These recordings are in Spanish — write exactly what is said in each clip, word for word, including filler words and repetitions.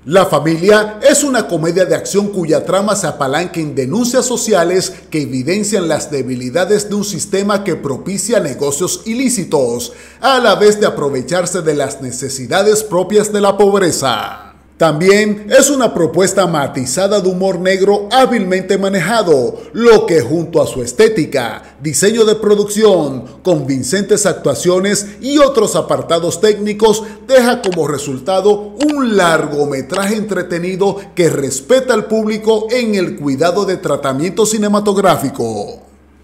La Familia es una comedia de acción cuya trama se apalanca en denuncias sociales que evidencian las debilidades de un sistema que propicia negocios ilícitos, a la vez de aprovecharse de las necesidades propias de la pobreza. También es una propuesta matizada de humor negro hábilmente manejado, lo que junto a su estética, diseño de producción, convincentes actuaciones y otros apartados técnicos deja como resultado un largometraje entretenido que respeta al público en el cuidado de tratamiento cinematográfico.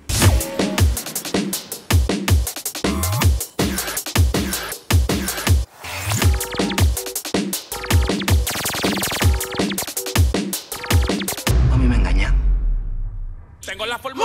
Tengo la fórmula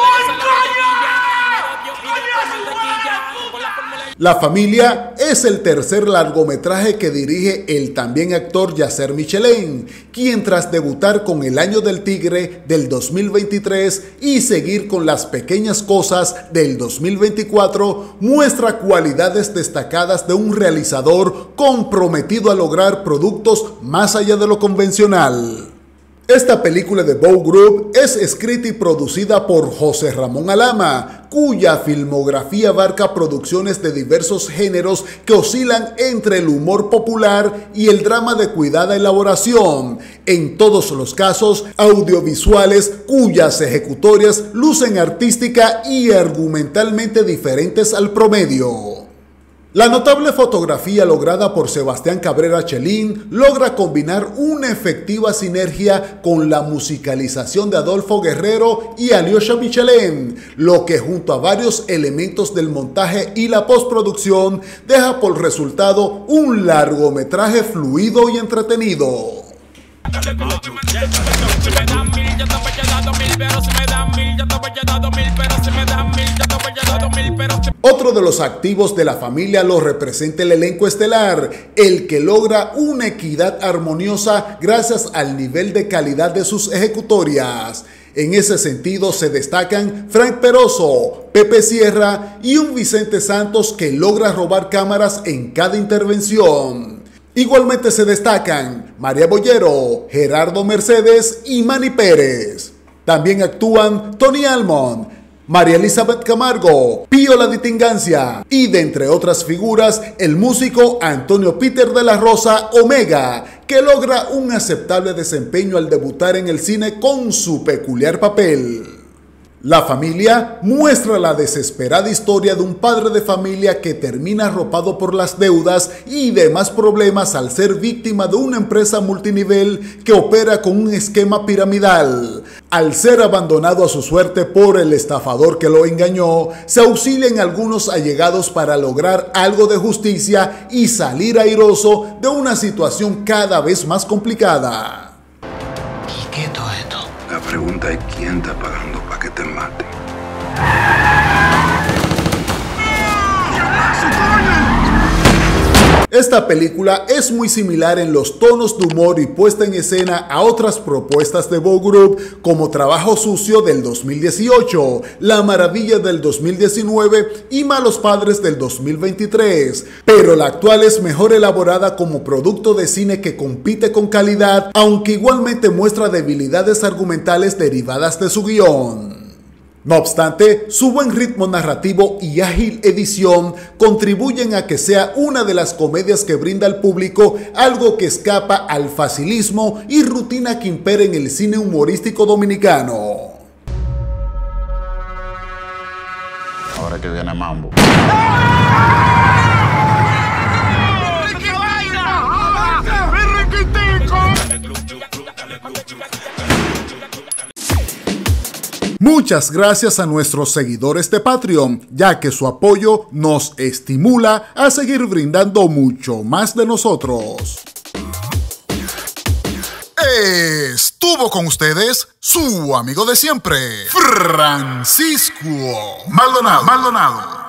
La Familia es el tercer largometraje que dirige el también actor Yasser Michelén, quien tras debutar con El Año del Tigre del dos mil veintitrés y seguir con Las Pequeñas Cosas del dos mil veinticuatro, muestra cualidades destacadas de un realizador comprometido a lograr productos más allá de lo convencional. Esta película de Bow Group es escrita y producida por José Ramón Alama, cuya filmografía abarca producciones de diversos géneros que oscilan entre el humor popular y el drama de cuidada elaboración, en todos los casos audiovisuales cuyas ejecutorias lucen artística y argumentalmente diferentes al promedio. La notable fotografía lograda por Sebastián Cabrera Chelín logra combinar una efectiva sinergia con la musicalización de Adolfo Guerrero y Alyosha Michelén, lo que junto a varios elementos del montaje y la postproducción deja por resultado un largometraje fluido y entretenido. Otro de los activos de La Familia lo representa el elenco estelar, el que logra una equidad armoniosa gracias al nivel de calidad de sus ejecutorias. En ese sentido se destacan Frank Peroso, Pepe Sierra y un Vicente Santos que logra robar cámaras en cada intervención. Igualmente se destacan María Boyero, Gerardo Mercedes y Manny Pérez. También actúan Tony Almond, María Elizabeth Camargo, Pío La Ditingancia y, de entre otras figuras, el músico Antonio Peter de la Rosa Omega, que logra un aceptable desempeño al debutar en el cine con su peculiar papel. La Familia muestra la desesperada historia de un padre de familia que termina arropado por las deudas y demás problemas al ser víctima de una empresa multinivel que opera con un esquema piramidal. Al ser abandonado a su suerte por el estafador que lo engañó, se auxilian algunos allegados para lograr algo de justicia y salir airoso de una situación cada vez más complicada. ¿Y qué es todo esto? La pregunta es quién está pagando para que te maten. Esta película es muy similar en los tonos de humor y puesta en escena a otras propuestas de Bow Group como Trabajo Sucio del dos mil dieciocho, La Maravilla del dos mil diecinueve y Malos Padres del dos mil veintitrés, pero la actual es mejor elaborada como producto de cine que compite con calidad, aunque igualmente muestra debilidades argumentales derivadas de su guión. No obstante, su buen ritmo narrativo y ágil edición contribuyen a que sea una de las comedias que brinda al público algo que escapa al facilismo y rutina que impera en el cine humorístico dominicano. Ahora que viene Mambo. Muchas gracias a nuestros seguidores de Patreon, ya que su apoyo nos estimula a seguir brindando mucho más de nosotros. Estuvo con ustedes su amigo de siempre, Francisco Maldonado. Maldonado.